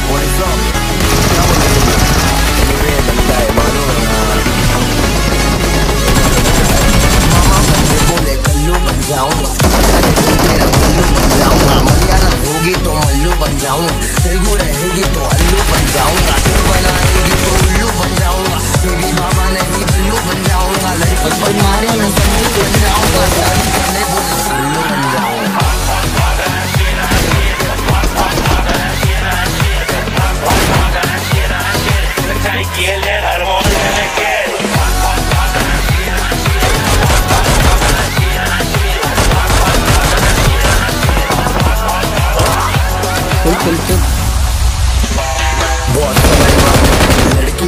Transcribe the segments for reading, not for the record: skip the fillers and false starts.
तेलुगु रहेगी तो अल्लू बन जाऊंगा, तू बनाएगी तो उल्लू बन जाऊंगा, बेबी बाबा नहीं बिल्लू बन जाऊंगा, लड़की बनवाने में सल्लू बन जाऊंगा, शादी करने बोले सल्लू बन जाऊंगा। लड़की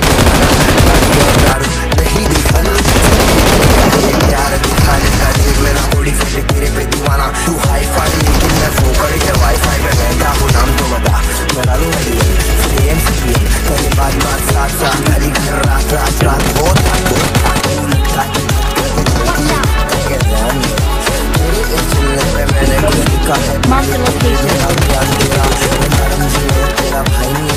नहीं दिखाना प्यार दिखाने का, देख मेरा बॉडी फिट तेरे पे दीवाना, तू हाई फाई लेकिन मैं फोकड़ के वाईफाई पे बैठा हूँ, नाम तो बता मेरा लो बात बात साथ साथ खाली घर रात रात रात बहुत मैंने कुछ लिखा है तेरा भाई नहीं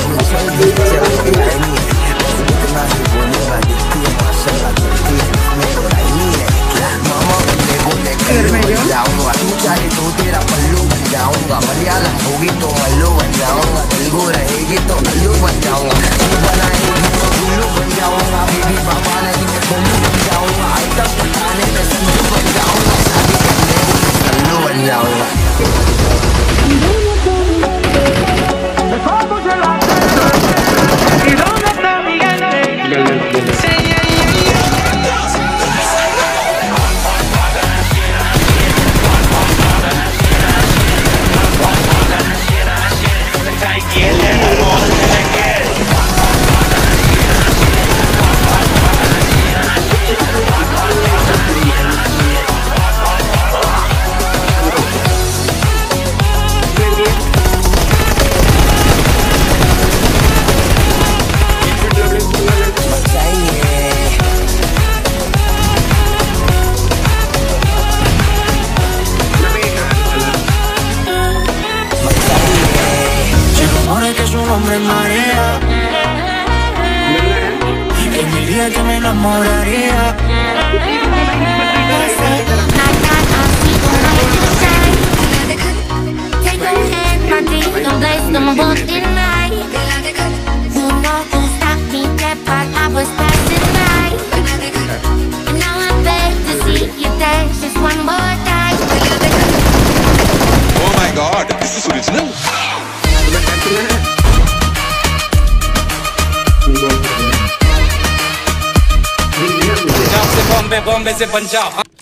इतना ही बोलेगा, दिखती है माशाल्लाह दिखती है, इसमें तो राई नहीं है। मामा बंदे बोले कल्लू बन जाऊंगा, तू चाहे तो तेरा पल्लू बन जाऊंगा, मलयालम होगी तो मल्लू बन जाऊंगा, तेलुगु रहेगी तो अल्लू बन जाऊंगा, तू बनाएगी तो उल्लू बन जाऊंगा, बेबी बाबा नहीं उल्लू बन जाऊंगा, आइटम बताने में सल्लू बन जाऊंगा, शादी करने में सल्लू बन जाऊंगा। Hombre marea, que mi día yo me enamoraría. Take a hand, my deep, don't place them both in night. You know who stopped me that part, I was passing by. And now I beg to see you dance just one more time. Oh my God, this is original. Bombay से पंजाब।